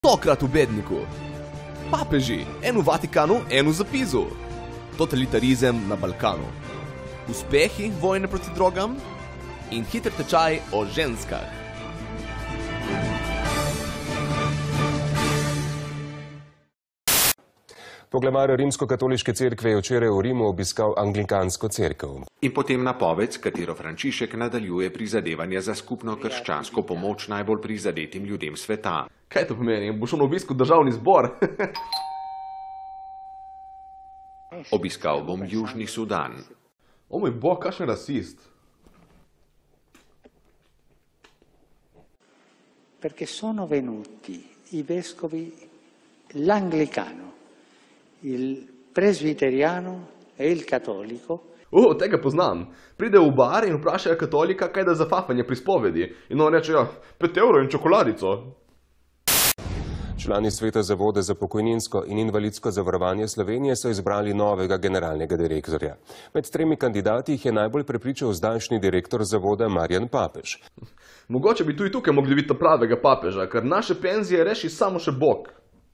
Tokrat v Bedniku. Papeži, en v Vatikanu, en v Zapizu. Totalitarizem na Balkanu. Uspehi vojne proti drogam in hiter tečaj o ženskah. Poglavar Rimsko-katoliške cerkve je včeraj v Rimu obiskal anglikansko cerkev. In potem napoved, s katero Frančišek nadaljuje prizadevanja za skupno krščansko pomoč najbolj prizadetim ljudem sveta. Kaj to pomeni? Boš na obisku državni zbor? Obiskal bom Južni Sudan. O moj bog, kakšen rasist. Perché sono venuti i vescovi, l'anglicano, il presbiteriano e il cattolico. Tega poznam. Pride v bar in vprašajo katolika, kaj da za fafanje pri spovedi. In on reče, 5 evrov in čokoladico. Člani Sveta Zavoda za pokojninsko in invalidsko zavarovanje Slovenije so izbrali novega generalnega direktorja. Med 3 kandidati jih je najbolj prepričal zdajšnji direktor zavoda Marjan Papež. Mogoče bi tudi tukaj mogli biti pravega papeža, ker naše penzije reši samo še Bog.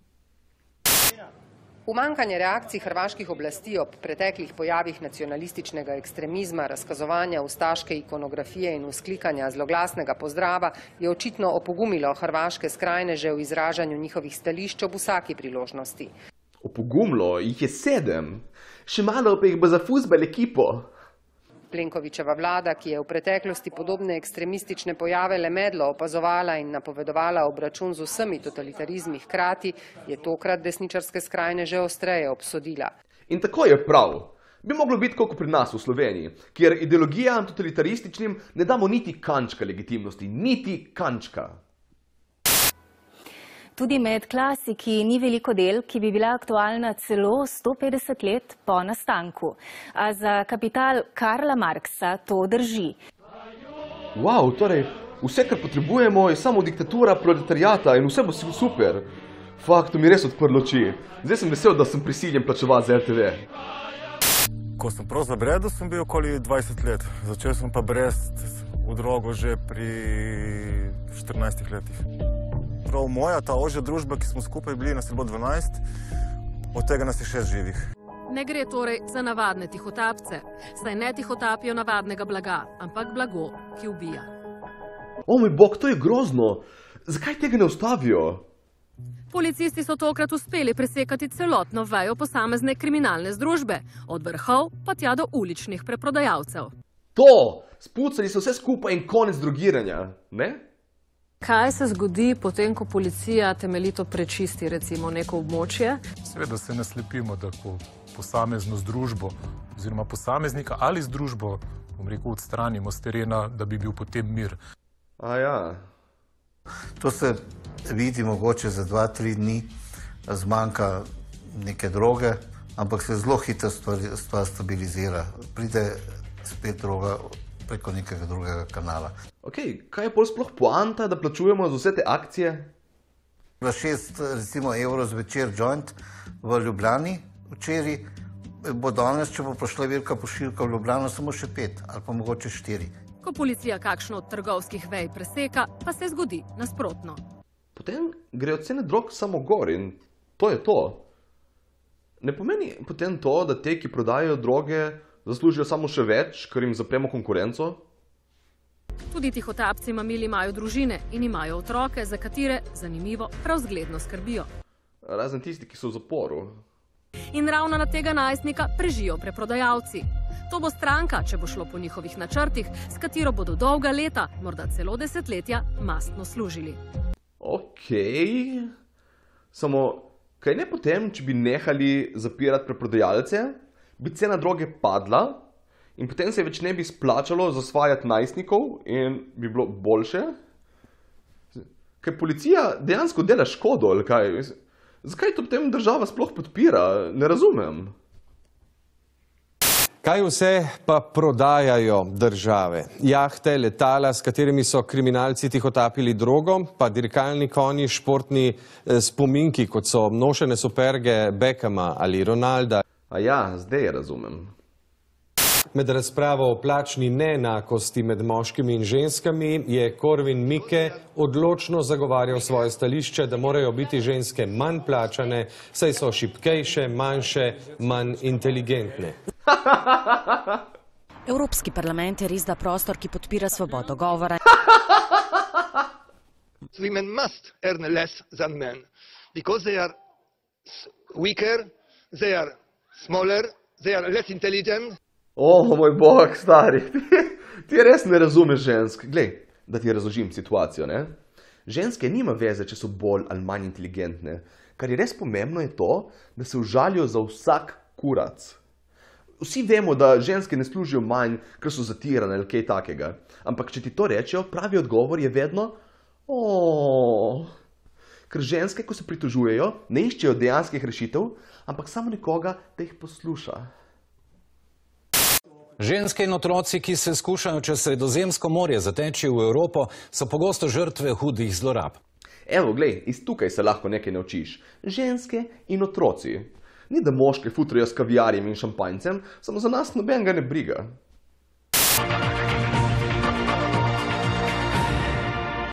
Umankanje reakcij hrvaških oblasti ob preteklih pojavih nacionalističnega ekstremizma, razkazovanja ustaške ikonografije in vzklikanja zloglasnega pozdrava je očitno opogumilo hrvaške skrajneže v izražanju njihovih stališč ob vsaki priložnosti. Opogumilo? Jih je 7. Še malo pa jih bo za fuzbal ekipo. Plenkovićeva vlada, ki je v preteklosti podobne ekstremistične pojave le medlo opazovala in napovedovala obračun z vsemi totalitarizmi hkrati, je tokrat desničarske skrajneže ostreje obsodila. In tako je prav. Bi moglo biti kot pri nas v Sloveniji, kjer ideologijam totalitarističnim ne damo niti kančka legitimnosti, niti kančka. Tudi med klasiki ni veliko del, ki bi bila aktualna celo 150 let po nastanku. A za Kapital Karla Marksa to drži. Wow, torej, vse, kar potrebujemo, je samo diktatura proletariata in vse bo super. Fakt, to mi res odprlo oči. Zdaj sem vesel, da sem prisiljen plačevati za RTV. Ko sem prav zabredel, sem bil okoli 20 let. Začel sem pa brest v drogo že pri 14 letih. Prav moja, ta ožja družba, ki smo skupaj bili, nas je bilo 12, od tega nas je 6 živih. Ne gre torej za navadne tihotapce, saj ne tihotapijo navadnega blaga, ampak blago, ki ubija. O moj bog, to je grozno. Zakaj tega ne ustavijo? Policisti so tokrat uspeli presekati celotno vejo posamezne kriminalne združbe, od vrhov pa tja do uličnih preprodajalcev. To! Spucali so vse skupaj in konec drogiranja, ne? Kaj se zgodi potem, ko policija temeljito prečisti recimo neko območje? Seveda se ne slepimo, da ko posamezno združbo oziroma posameznika ali združbo, bom rekel, odstranimo s terena, da bi bil potem mir. Ja. To se vidi mogoče za 2-3 dni, zmanjka neke droge, ampak se zelo hitro stvar stabilizira. Pride spet droga preko nekega drugega kanala. Kaj je pol sploh poanta, da plačujemo za vse te akcije? Za 6 recimo evrov zvečer joint v Ljubljani včeraj, bo danes, če bo prišla velika pošiljka v Ljubljano, samo še 5 ali pa mogoče 4. Ko policija kakšno od trgovskih vej preseka, pa se zgodi nasprotno. Potem grejo cene drog samo gor in to je to. Ne pomeni potem to, da te, ki prodajajo droge, zaslužijo samo še več, ker jim zapremo konkurenco? Tudi tihotapci mamili imajo družine in imajo otroke, za katere, zanimivo, prav zgledno skrbijo. Razen tisti, ki so v zaporu. In ravno na tega najstnika prežijo preprodajalci. To bo stranka, če bo šlo po njihovih načrtih, s katero bodo dolga leta, morda celo desetletja, mastno služili. Samo, kaj ne potem, če bi nehali zapirati preprodajalce, bi cena droge padla in potem se več ne bi splačalo zasvajati najstnikov in bi bilo boljše? Kaj policija dejansko dela škodo, ali kaj? Zakaj to potem država sploh podpira? Ne razumem. Kaj vse pa prodajajo države? Jahte, letala, s katerimi so kriminalci tihotapili drogo, pa dirkalni konji, športni spominki, kot so nošene superge Beckhama ali Ronalda. Ja, zdaj razumem. Med razpravo o plačni neenakosti med moškimi in ženskami je Korwin Mikke odločno zagovarjal svoje stališče, da morajo biti ženske manj plačane, saj so šibkejše, manjše, manj inteligentne. Evropski parlament je res da prostor, ki podpira svobodo govora. Women must earn less than men because they are weaker, they are smaller, they are less intelligent. Moj bog, stari, ti res ne razumeš žensk. Glej, da ti razložim situacijo, ne? Ženske nima veze, če so bolj ali manj inteligentne. Kar je res pomembno je to, da se užalijo za vsak kurac. Vsi vemo, da ženske ne služijo manj, ker so zatirane ali kaj takega. Ampak če ti to rečejo, pravi odgovor je vedno Ker ženske, ko se pritožujejo, ne iščejo dejanskih rešitev, ampak samo nekoga, da jih posluša. Ženske in otroci, ki se skušajo čez Sredozemsko morje zateči v Evropo, so pogosto žrtve hudih zlorab. Evo, glej, iz tukaj se lahko nekaj naučiš. Ženske in otroci. Ni da moške futrajo s kaviarjem in šampanjcem, samo za nas nobenega ne briga.